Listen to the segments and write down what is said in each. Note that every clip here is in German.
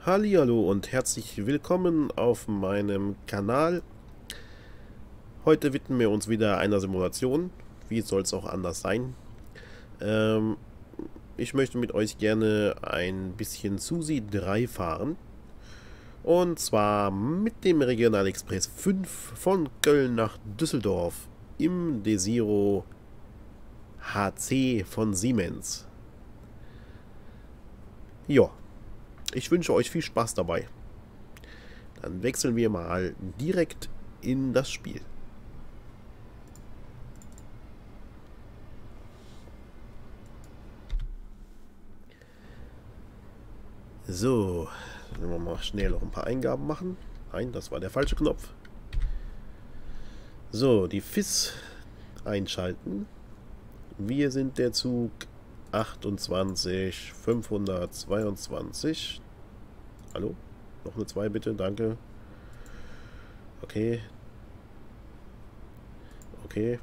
Hallihallo und herzlich willkommen auf meinem Kanal. Heute widmen wir uns wieder einer Simulation. Wie soll es auch anders sein? Ähm, Ich möchte mit euch gerne ein bisschen Susi 3 fahren. Und zwar mit dem Regionalexpress 5 von Köln nach Düsseldorf im Desiro HC von Siemens. Ja, ich wünsche euch viel Spaß dabei. Dann wechseln wir mal direkt in das Spiel. So, dann wollen wir mal schnell noch ein paar Eingaben machen. Nein, das war der falsche Knopf. So, die FIS einschalten. Wir sind der Zug 28 522. Hallo? Noch eine 2 bitte, danke. Okay. Okay.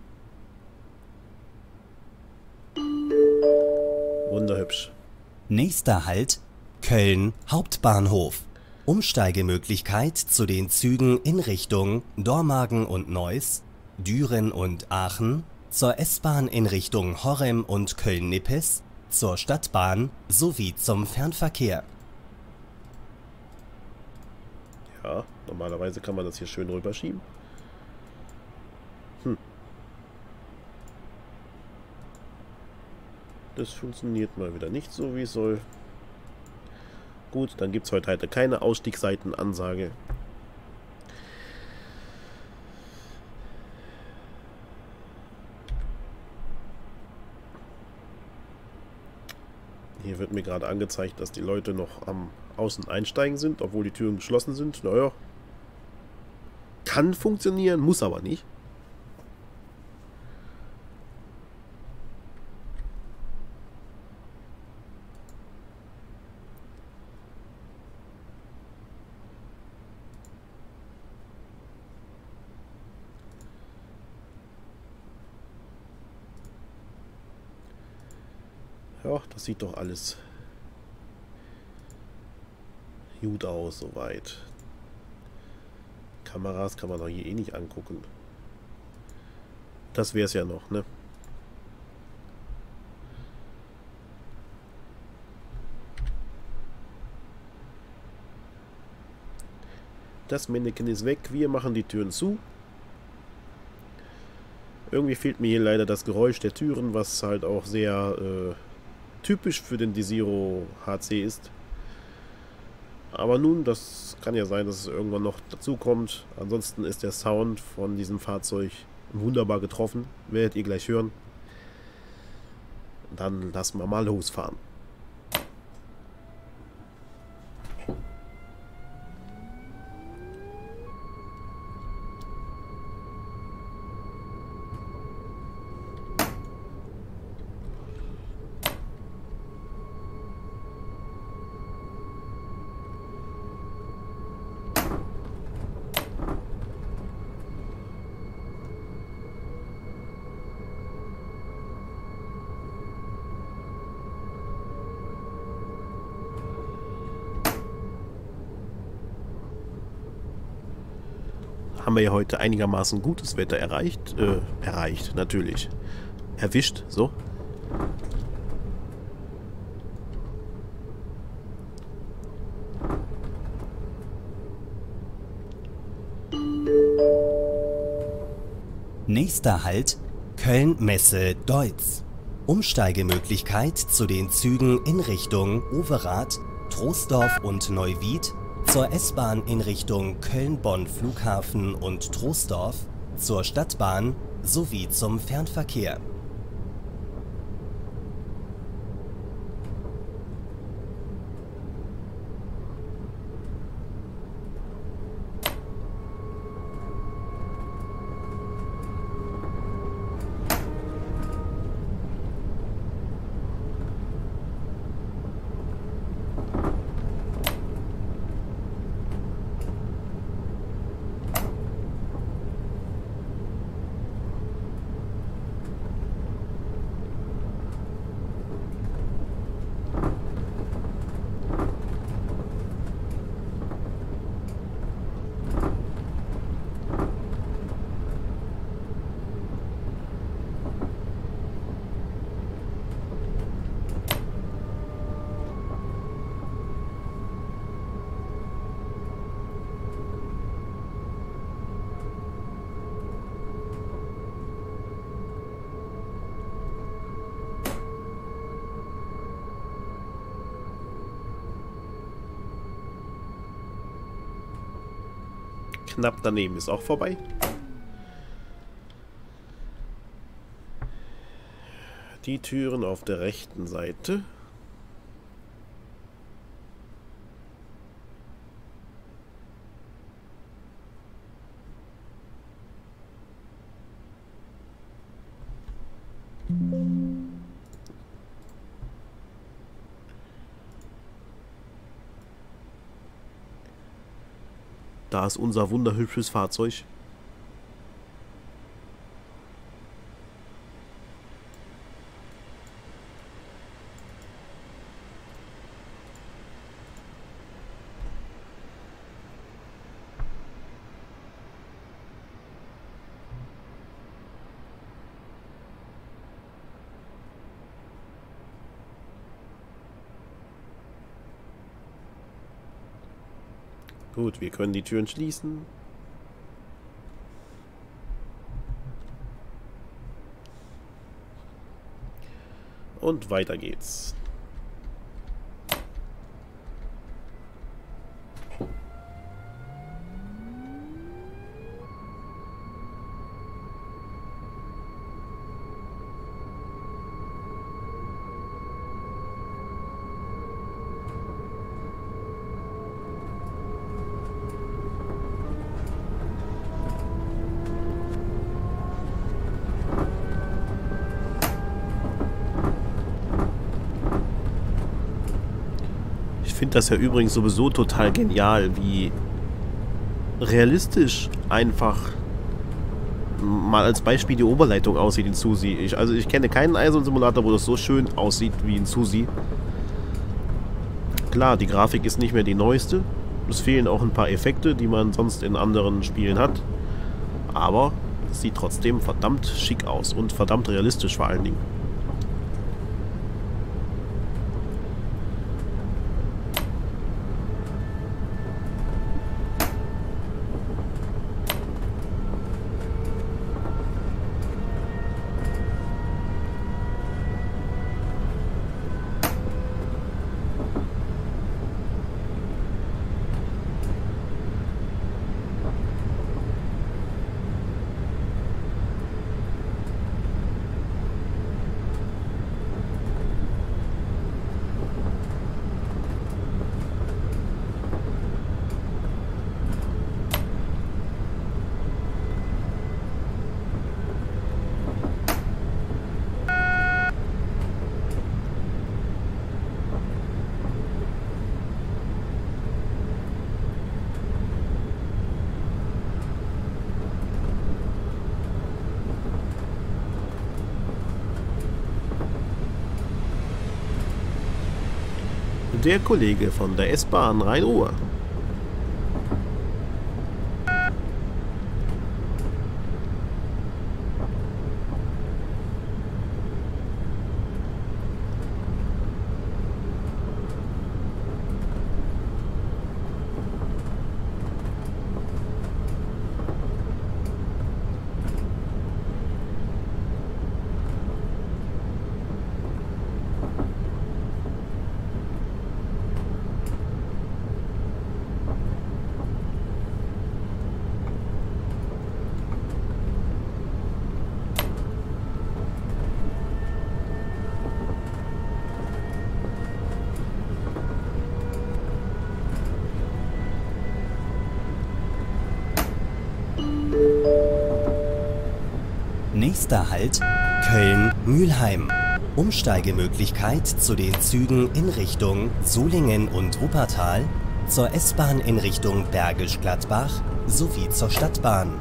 Wunderhübsch. Nächster Halt Köln Hauptbahnhof. Umsteigemöglichkeit zu den Zügen in Richtung Dormagen und Neuss, Düren und Aachen, zur S-Bahn in Richtung Horrem und Köln-Nippes, zur Stadtbahn sowie zum Fernverkehr. Ja, normalerweise kann man das hier schön rüberschieben. Das funktioniert mal wieder nicht so, wie es soll. Gut, dann gibt es heute halt keine Ausstiegsseitenansage. Hier wird mir gerade angezeigt, dass die Leute noch am Außen einsteigen sind, obwohl die Türen geschlossen sind. Naja, kann funktionieren, muss aber nicht. Ja, das sieht doch alles gut aus, soweit. Kameras kann man doch hier eh nicht angucken. Das wäre es ja noch, ne? Das Mannequin ist weg, wir machen die Türen zu. Irgendwie fehlt mir hier leider das Geräusch der Türen, was halt auch sehr typisch für den Desiro HC ist. Aber nun, das kann ja sein, dass es irgendwann noch dazu kommt. Ansonsten ist der Sound von diesem Fahrzeug wunderbar getroffen. Werdet ihr gleich hören. Dann lassen wir mal losfahren. Haben wir ja heute einigermaßen gutes Wetter erreicht. Erreicht, natürlich. Erwischt, so. Nächster Halt Köln-Messe-Deutz. Umsteigemöglichkeit zu den Zügen in Richtung Overath, Troisdorf und Neuwied, zur S-Bahn in Richtung Köln-Bonn-Flughafen und Troisdorf, zur Stadtbahn sowie zum Fernverkehr. Knapp daneben ist auch vorbei. Die Türen auf der rechten Seite. Da ist unser wunderhübsches Fahrzeug. Gut, wir können die Türen schließen. Und weiter geht's. Ich finde das ja übrigens sowieso total genial, wie realistisch einfach mal als Beispiel die Oberleitung aussieht in Susi. Ich kenne keinen Eisensimulator, wo das so schön aussieht wie in Susi. Klar, die Grafik ist nicht mehr die neueste. Es fehlen auch ein paar Effekte, die man sonst in anderen Spielen hat. Aber es sieht trotzdem verdammt schick aus und verdammt realistisch vor allen Dingen. Der Kollege von der S-Bahn Rhein-Ruhr. Nächster Halt Köln-Mülheim. Umsteigemöglichkeit zu den Zügen in Richtung Solingen und Wuppertal, zur S-Bahn in Richtung Bergisch Gladbach sowie zur Stadtbahn.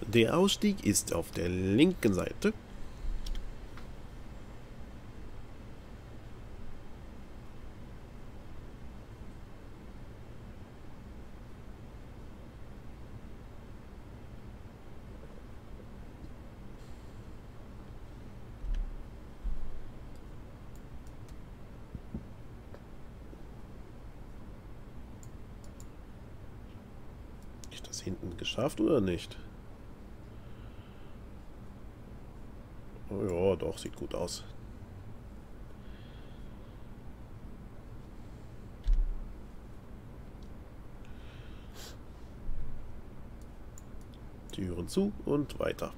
Der Ausstieg ist auf der linken Seite. Ist das hinten geschafft oder nicht? Oh ja, doch, sieht gut aus. Türen zu und weiter.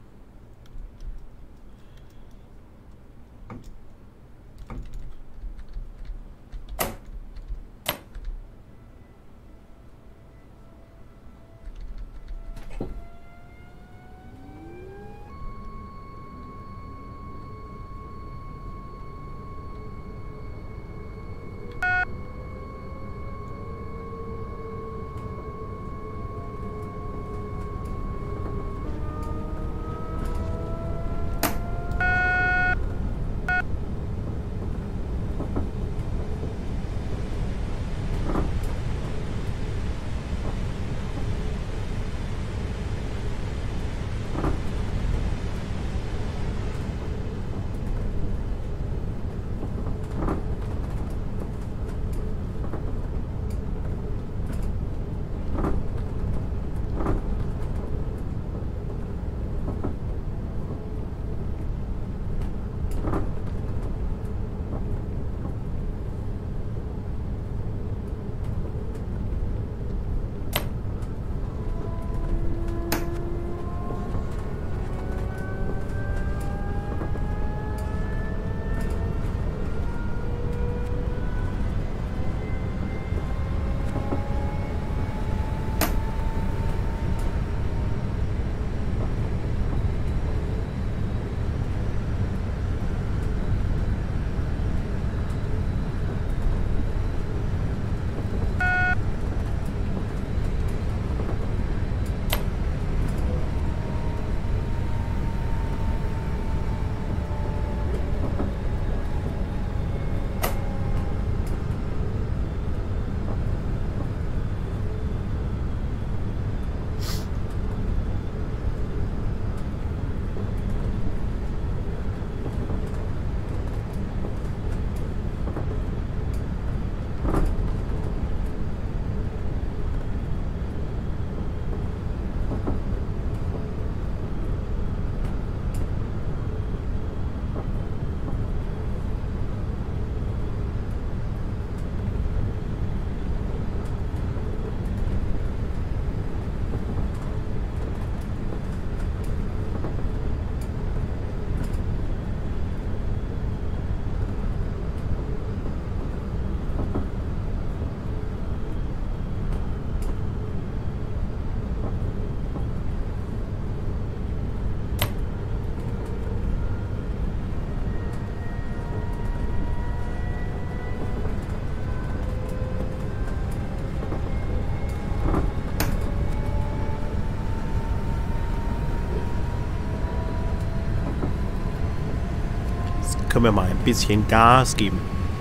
Können wir mal ein bisschen Gas geben.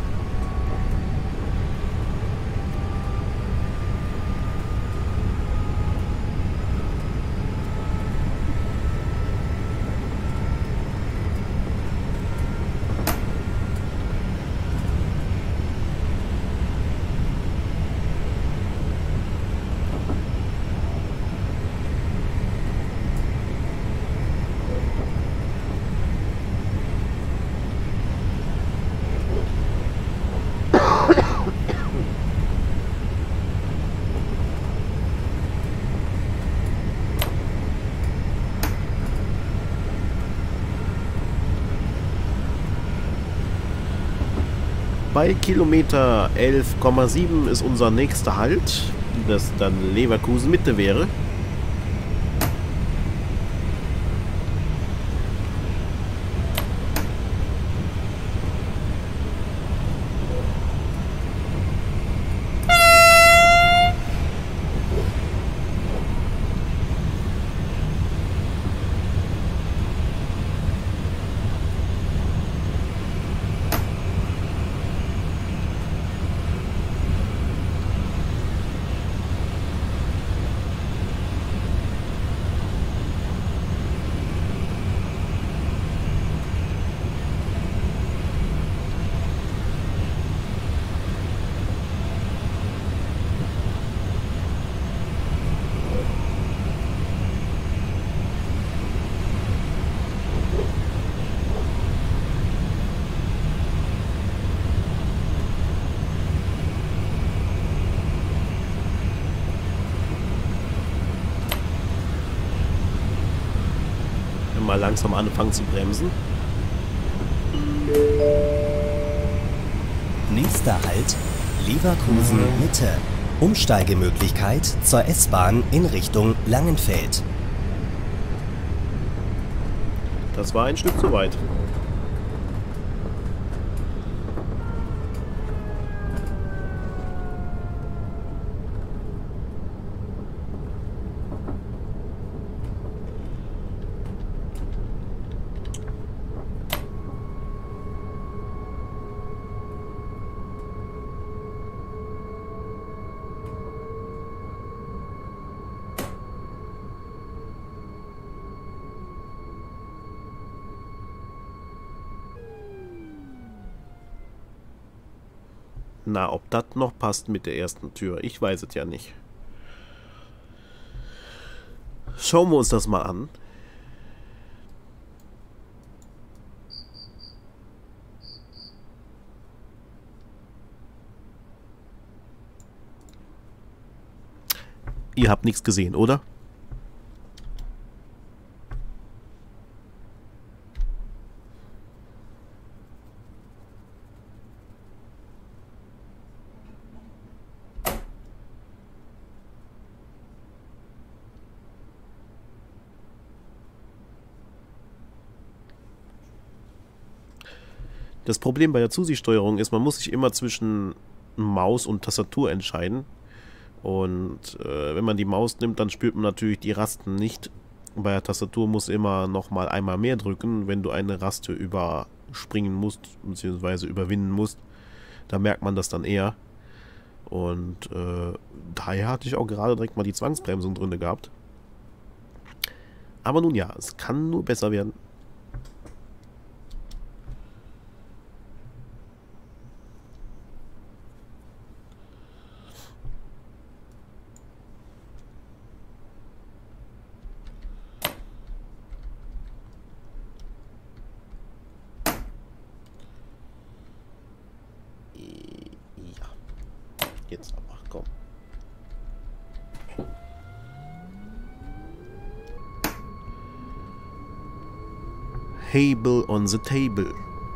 Bei Kilometer 11,7 ist unser nächster Halt, das dann Leverkusen Mitte wäre. mal langsam anfangen zu bremsen. Nächster Halt, Leverkusen Mitte. Umsteigemöglichkeit zur S-Bahn in Richtung Langenfeld. Das war ein Stück zu weit. Na, ob das noch passt mit der ersten Tür, ich weiß es ja nicht. Schauen wir uns das mal an. Ihr habt nichts gesehen, oder? Das Problem bei der Zusichtsteuerung ist, man muss sich immer zwischen Maus und Tastatur entscheiden. Und wenn man die Maus nimmt, dann spürt man natürlich die Rasten nicht. Bei der Tastatur muss immer nochmal einmal mehr drücken, wenn du eine Raste überspringen musst, beziehungsweise überwinden musst. Da merkt man das dann eher. Und daher hatte ich auch gerade direkt mal die Zwangsbremsung drin gehabt. Aber nun ja, es kann nur besser werden. Jetzt aber, komm. Hable on the table.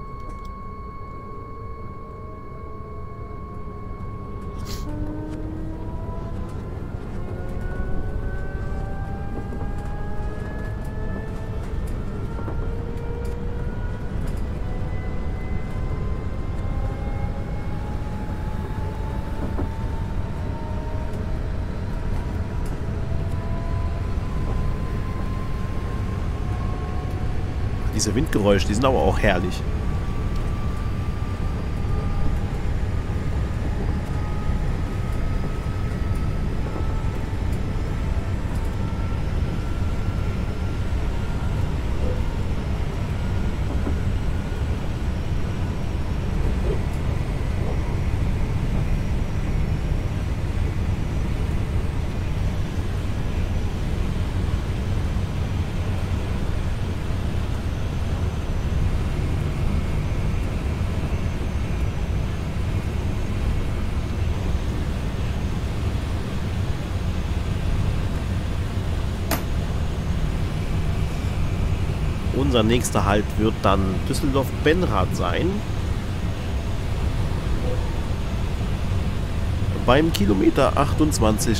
Diese Windgeräusche, die sind aber auch herrlich. Unser nächster Halt wird dann Düsseldorf-Benrath sein. Beim Kilometer 28,5.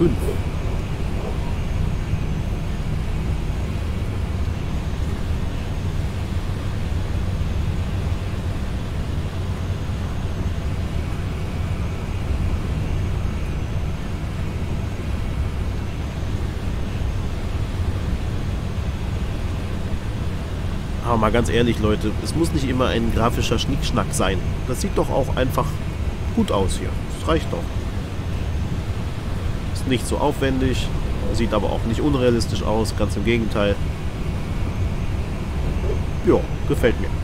Aber mal ganz ehrlich, Leute, es muss nicht immer ein grafischer Schnickschnack sein. Das sieht doch auch einfach gut aus hier. Das reicht doch. Ist nicht so aufwendig, sieht aber auch nicht unrealistisch aus, ganz im Gegenteil. Ja, gefällt mir.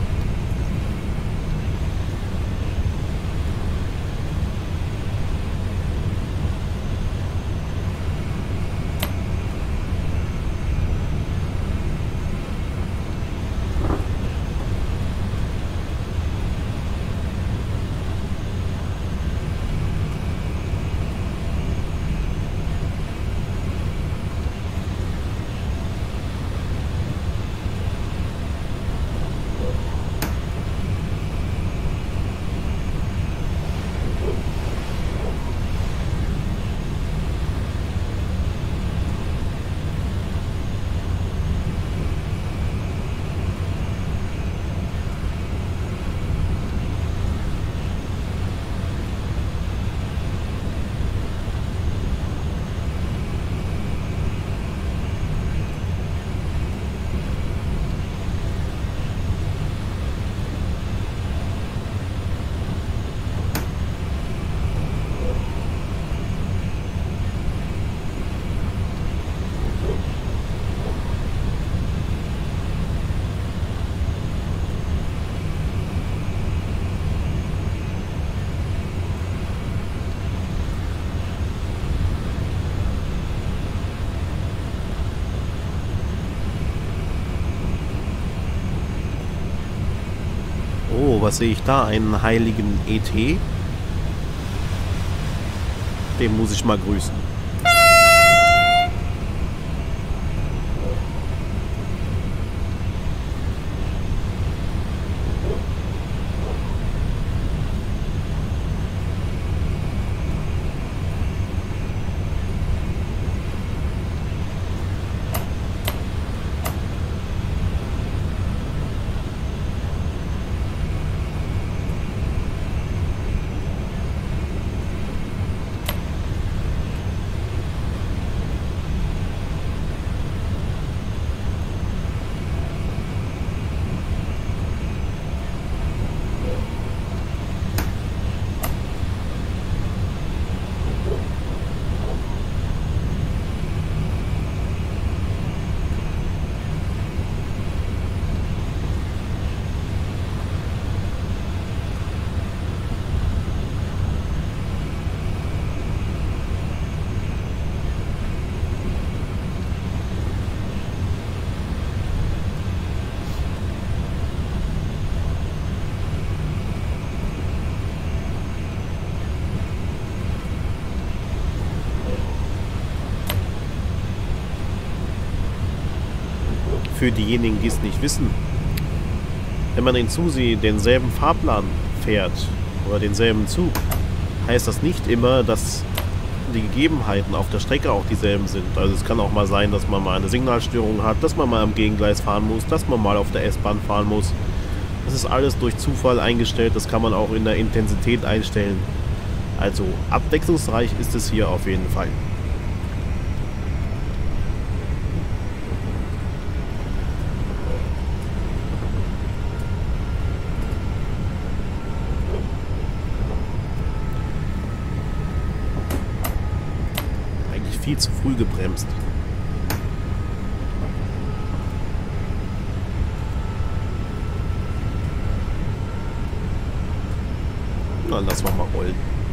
was sehe ich da? Einen heiligen ET? Den muss ich mal grüßen. Für diejenigen, die es nicht wissen, wenn man in Susi denselben Fahrplan fährt oder denselben Zug, heißt das nicht immer, dass die Gegebenheiten auf der Strecke auch dieselben sind. Also es kann auch mal sein, dass man mal eine Signalstörung hat, dass man mal am Gegengleis fahren muss, dass man mal auf der S-Bahn fahren muss. Das ist alles durch Zufall eingestellt, das kann man auch in der Intensität einstellen. Also abwechslungsreich ist es hier auf jeden Fall. Viel zu früh gebremst. Na, lass mal rollen.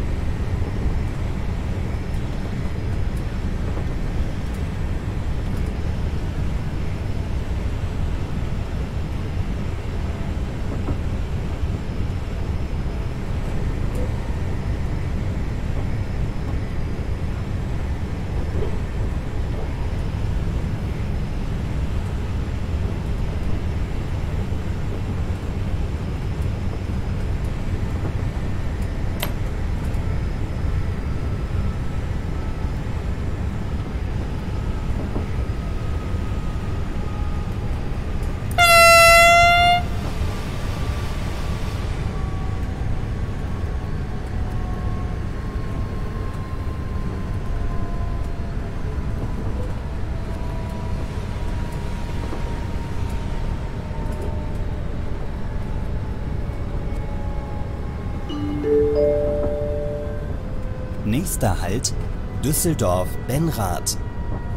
Nächster Halt: Düsseldorf-Benrath.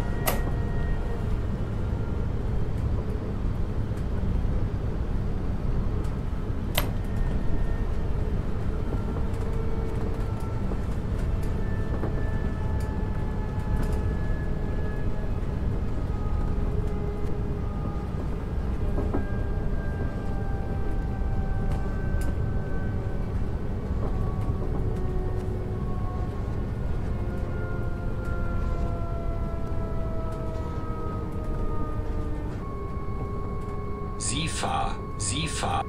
Sie fahr.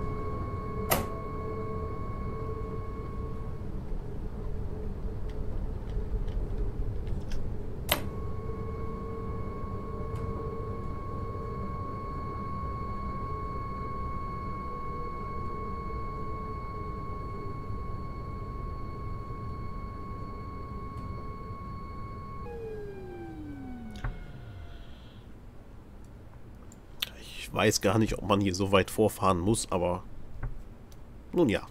Ich weiß gar nicht, ob man hier so weit vorfahren muss, aber nun ja.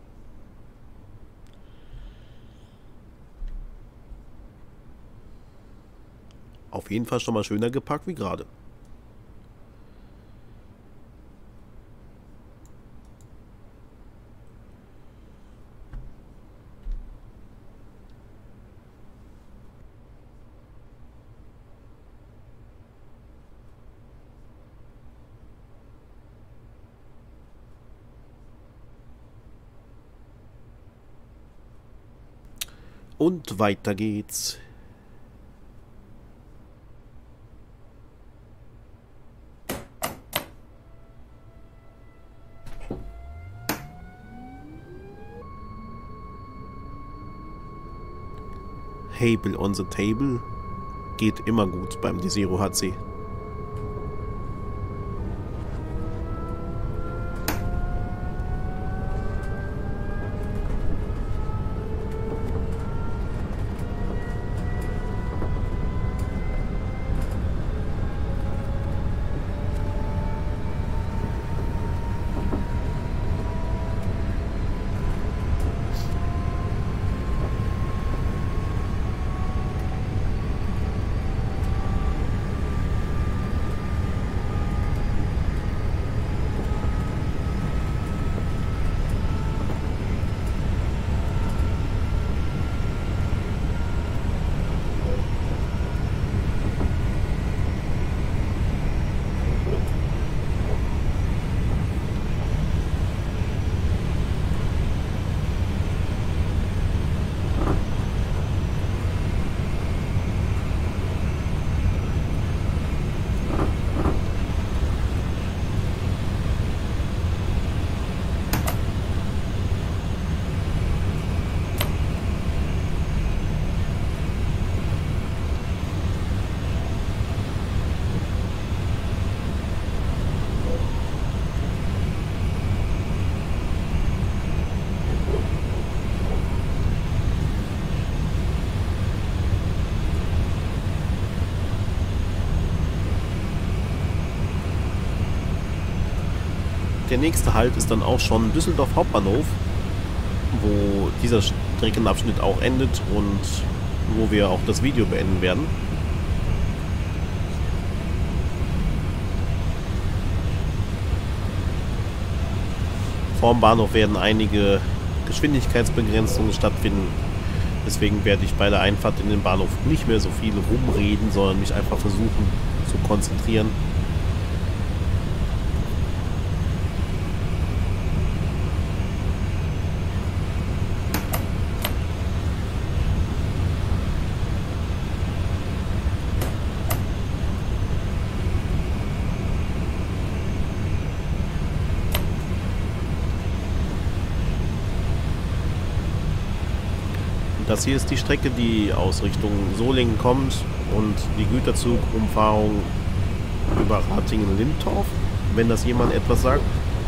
Auf jeden Fall schon mal schöner geparkt wie gerade. Und weiter geht's. Hable on the table geht immer gut beim Desero HC. Der nächste Halt ist dann auch schon Düsseldorf Hauptbahnhof, wo dieser Streckenabschnitt auch endet und wo wir auch das Video beenden werden. Vorm Bahnhof werden einige Geschwindigkeitsbegrenzungen stattfinden. Deswegen werde ich bei der Einfahrt in den Bahnhof nicht mehr so viel rumreden, sondern mich einfach versuchen zu konzentrieren. Das hier ist die Strecke, die aus Richtung Solingen kommt und die Güterzugumfahrung über Ratingen-Lindtorf, wenn das jemand etwas sagt.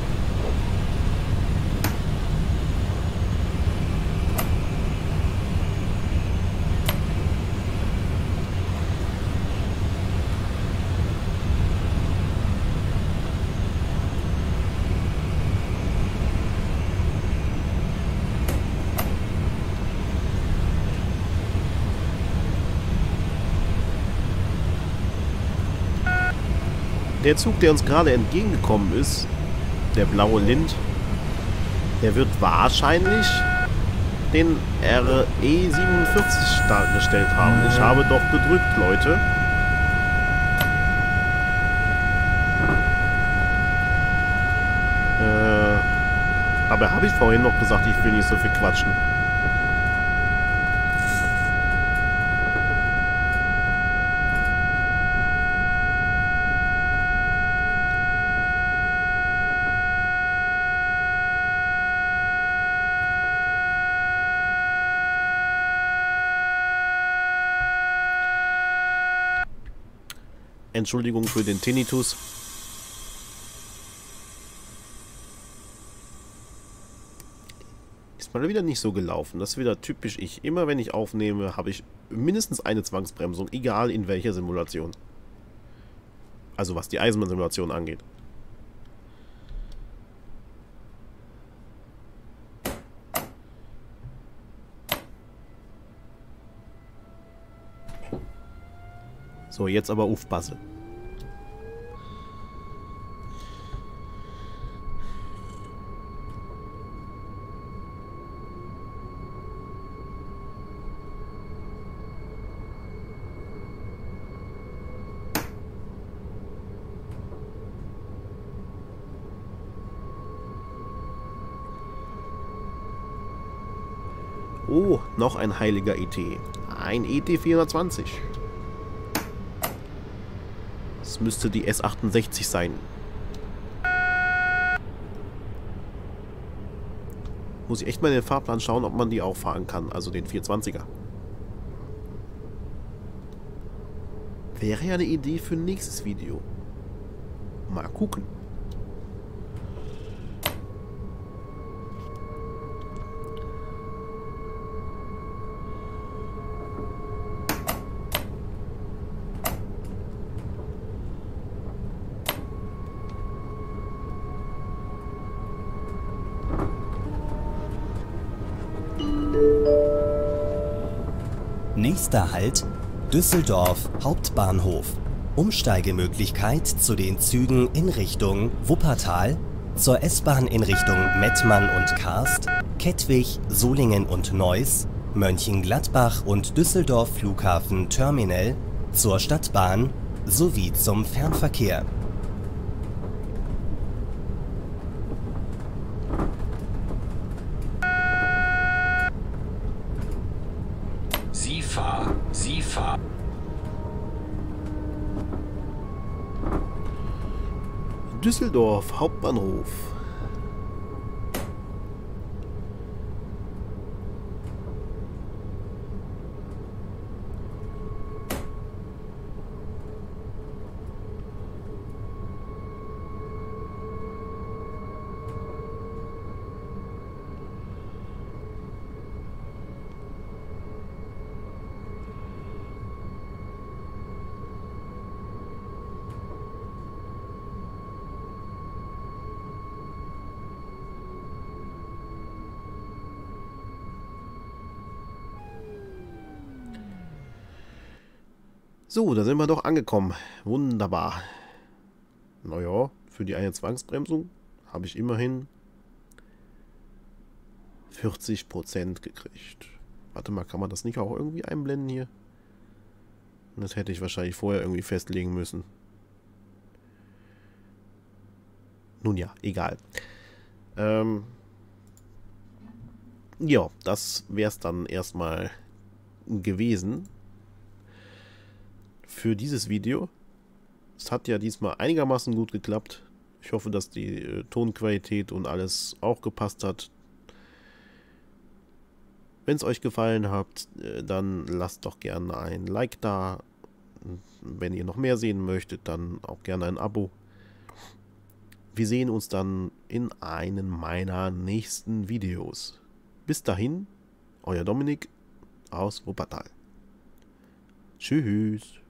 Der Zug, der uns gerade entgegengekommen ist, der blaue Lind, der wird wahrscheinlich den RE47 dargestellt haben. Ich habe doch gedrückt, Leute. Aber habe ich vorhin noch gesagt, ich will nicht so viel quatschen. Entschuldigung für den Tinnitus. Ist mal wieder nicht so gelaufen. Das ist wieder typisch ich. Immer wenn ich aufnehme, habe ich mindestens eine Zwangsbremsung, egal in welcher Simulation. Also was die Eisenbahn-Simulation angeht. So, jetzt aber aufpassen. Oh, noch ein heiliger ET. Ein ET420. Das müsste die S68 sein. Muss ich echt mal in den Fahrplan schauen, ob man die auch fahren kann. Also den 420er. Wäre ja eine Idee für ein nächstes Video. Mal gucken. Nächster Halt: Düsseldorf Hauptbahnhof. Umsteigemöglichkeit zu den Zügen in Richtung Wuppertal, zur S-Bahn in Richtung Mettmann und Karst, Kettwig, Solingen und Neuss, Mönchengladbach und Düsseldorf Flughafen Terminal, zur Stadtbahn sowie zum Fernverkehr. Sie fahr. Düsseldorf Hauptbahnhof. So, da sind wir doch angekommen. Wunderbar. Naja, für die eine Zwangsbremsung habe ich immerhin 40% gekriegt. Warte mal, kann man das nicht auch irgendwie einblenden hier? Das hätte ich wahrscheinlich vorher irgendwie festlegen müssen. Nun ja, egal. Ja, das wäre es dann erstmal gewesen für dieses Video. Es hat ja diesmal einigermaßen gut geklappt. Ich hoffe, dass die Tonqualität und alles auch gepasst hat. Wenn es euch gefallen hat, dann lasst doch gerne ein Like da. Wenn ihr noch mehr sehen möchtet, dann auch gerne ein Abo. Wir sehen uns dann in einem meiner nächsten Videos. Bis dahin, euer Dominik aus Wuppertal. Tschüss.